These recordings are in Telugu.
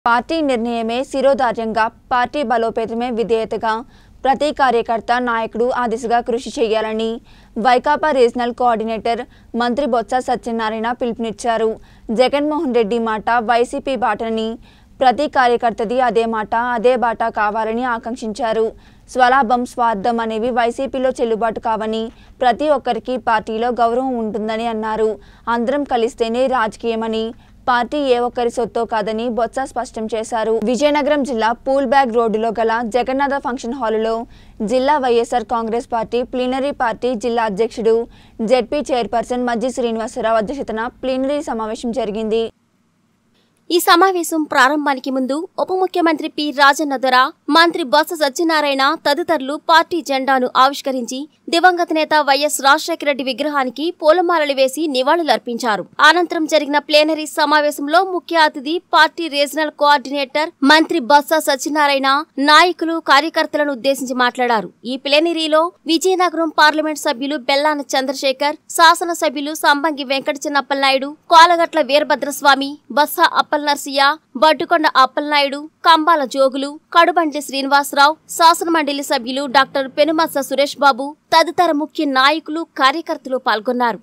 పార్టీ నిర్ణయమే శిరోధార్యంగా, పార్టీ బలోపేతమే విధేయతగా ప్రతి కార్యకర్త నాయకుడు ఆ దిశగా కృషి చేయాలని వైకాపా రీజనల్ కోఆర్డినేటర్ మంత్రి బొత్స సత్యనారాయణ పిలుపునిచ్చారు. జగన్మోహన్ రెడ్డి మాట వైసీపీ బాటని ప్రతి కార్యకర్తది అదే మాట అదే బాట కావాలని ఆకాంక్షించారు. స్వలాభం స్వార్థం అనేవి వైసీపీలో చెల్లుబాటు కావని, ప్రతి ఒక్కరికి పార్టీలో గౌరవం ఉంటుందని అన్నారు. అందరం కలిస్తేనే రాజకీయమని, పార్టీ ఏ ఒక్కరి సొత్తో కాదని బొత్స స్పష్టం చేశారు. విజయనగరం జిల్లా పూల్ బ్యాగ్ రోడ్డులో గల జగన్నాథ ఫంక్షన్ హాలులో జిల్లా YSR Congress party plenary party జిల్లా అధ్యక్షుడు జెడ్పీ చైర్పర్సన్ మజ్జి శ్రీనివాసరావు అధ్యక్షతన ప్లీనరీ సమావేశం జరిగింది. ఈ సమావేశం ప్రారంభానికి ముందు ఉప ముఖ్యమంత్రి పి రాజన్న దొర, మంత్రి బొత్స సత్యనారాయణ తదితరులు పార్టీ జెండాను ఆవిష్కరించి దివంగత నేత వైఎస్ రాజశేఖర రెడ్డి విగ్రహానికి పూలమాలలు వేసి నివాళులర్పించారు. అనంతరం జరిగిన ప్లేనరీ సమావేశంలో ముఖ్య అతిథి పార్టీ రీజనల్ కోఆర్డినేటర్ మంత్రి బొత్స సత్యనారాయణ నాయకులు కార్యకర్తలను ఉద్దేశించి మాట్లాడారు. ఈ ప్లేనరీలో విజయనగరం పార్లమెంట్ సభ్యులు బెల్లాన చంద్రశేఖర్, శాసన సభ్యులు సంబంగి వెంకట చిన్నప్పలనాయుడు, కోలగట్ల వీరభద్రస్వామి, బొత్స అప్పల్ నర్సయ్య, బడ్డుకొండ అప్పలనాయుడు, కంబాల జోగులు, కడుబండ్లి శ్రీనివాసరావు, శాసన మండలి సభ్యులు డాక్టర్ పెనుమత్స సురేష్ బాబు తదితర ముఖ్య నాయకులు కార్యకర్తలు పాల్గొన్నారు.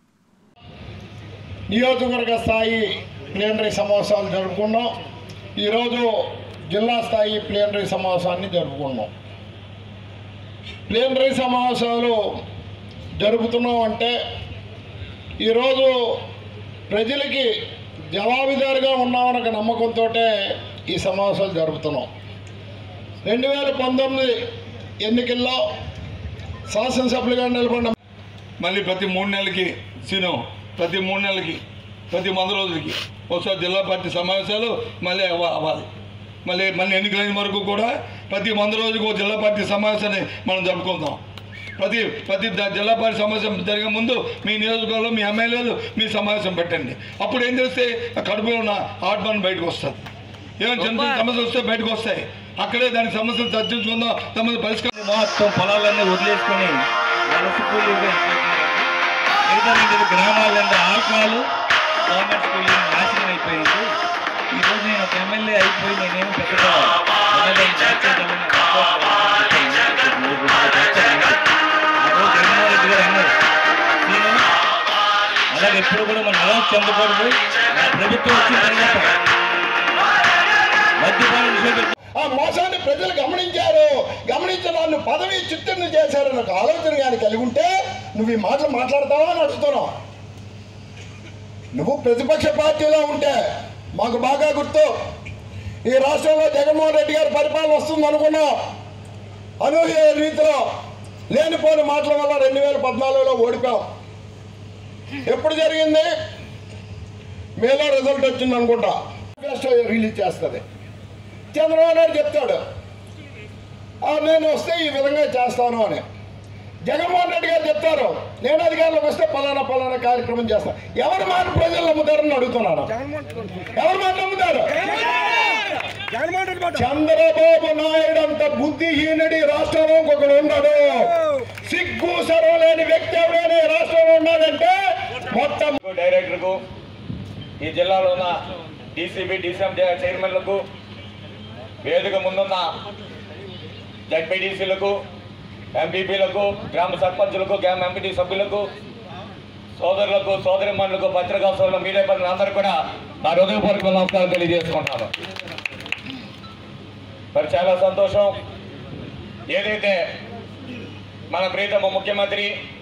నియోజకవర్గ స్థాయి ప్లీనరీ సమావేశాలు జరుపుకున్నాం. ఈరోజు జిల్లా స్థాయి ప్లీనరీ సమావేశాన్ని జరుపుకున్నాం. ప్లీనరీ సమావేశాలు జరుపుతున్నాం అంటే ఈరోజు ప్రజలకి జవాబుదారుగా ఉన్నామన్న నమ్మకంతో ఈ సమావేశాలు జరుపుతున్నాం. 2019 ఎన్నికల్లో శాసనసభ్యులుగా నిలబడిన మళ్ళీ ప్రతి 3 నెలలకి ప్రతి 3 నెలలకి ప్రతి 100 రోజులకి ఒకసారి జిల్లా పార్టీ సమావేశాలు మళ్ళీ అవ్వాలి. మళ్ళీ ఎన్నికలైన వరకు కూడా ప్రతి 100 రోజులకు జిల్లా పార్టీ సమావేశాన్ని మనం జరుపుకుందాం. ప్రతి జిల్లా పార్టీ సమావేశం జరిగే ముందు మీ నియోజకవర్గంలో మీ ఎమ్మెల్యేలు మీ సమావేశం పెట్టండి. అప్పుడు ఏం చేస్తే కడుపులో ఉన్న ఆత్మను బయటకు వస్తుంది. ఏమైనా చిన్న సమస్యలు వస్తే బయటకు వస్తాయి. అక్కడే దానికి సమస్యలు చర్చించుకుందాం. సమస్య పరిష్కారం మొత్తం పొలాలన్నీ వదిలేసుకొని వలస కూలీగా గ్రామాలంటే ఆల్కహాలు గవర్నమెంట్ స్కూల్ నాశనం అయిపోయింది. ఈరోజు నేను ఒక ఎమ్మెల్యే అయిపోయి నేనేమి పెద్దగా అలాగే ఎప్పుడు కూడా మనం నిరాశ చెందకూడదు. ప్రభుత్వం వచ్చిన తర్వాత మద్యపాన నిషేధం ఆ మోసాన్ని ప్రజలు గమనించిన వాళ్ళు పదవి చిత్తూరు చేశారని ఒక ఆలోచన కానీ కలిగి ఉంటే నువ్వు ఈ మాటలు మాట్లాడతావా అని అడుగుతున్నావు. నువ్వు ప్రతిపక్ష పార్టీలో ఉంటే మాకు బాగా గుర్తు, ఈ రాష్ట్రంలో జగన్మోహన్ రెడ్డి గారి పరిపాలన వస్తుంది అనుకున్నావు. అనూహ్య రీతిలో లేనిపోని మాటల వల్ల 2014లో ఓడిపోయావు. ఎప్పుడు జరిగింది? మేలో రిజల్ట్ వచ్చింది అనుకుంటా. రిలీజ్ చేస్తుంది. చంద్రబాబు నాయుడు చెప్తాడు నేను వస్తే ఈ విధంగా చేస్తాను అని. జగన్మోహన్ రెడ్డి గారు చెప్తారు నేను అధికారంలోకి వస్తే పలానా కార్యక్రమం చేస్తాను. ఎవరి మాట ప్రజలు నమ్ముతారని అడుగుతున్నాను. ఎవరి మాట నమ్ముతారు? చంద్రబాబు నాయుడు అంత బుద్ధిహీనుడి రాష్ట్రంలో ఇంకొకడు ఉన్నాడు. సిగ్గు సర్వం లేని వ్యక్తి ఎవరైనా రాష్ట్రంలో ఉన్నాడంటే మొత్తం డైరెక్టర్కు, ఈ జిల్లాలో ఉన్న డీసీబీ డీసీఎం చైర్మన్లకు, వేదిక ముందున్న జడ్పీడీసీలకు, ఎంపీపీలకు, గ్రామ సర్పంచులకు, గ్రామ ఎంపీటీ సభ్యులకు, సోదరులకు, సోదరిమణులకు, పత్రికా సోదరులు, మీడియా పనులు అందరూ కూడా నా హృదయపూర్వక నమస్కారం తెలియజేసుకుంటాను. మరి చాలా సంతోషం. ఏదైతే మన ప్రీతమ ముఖ్యమంత్రి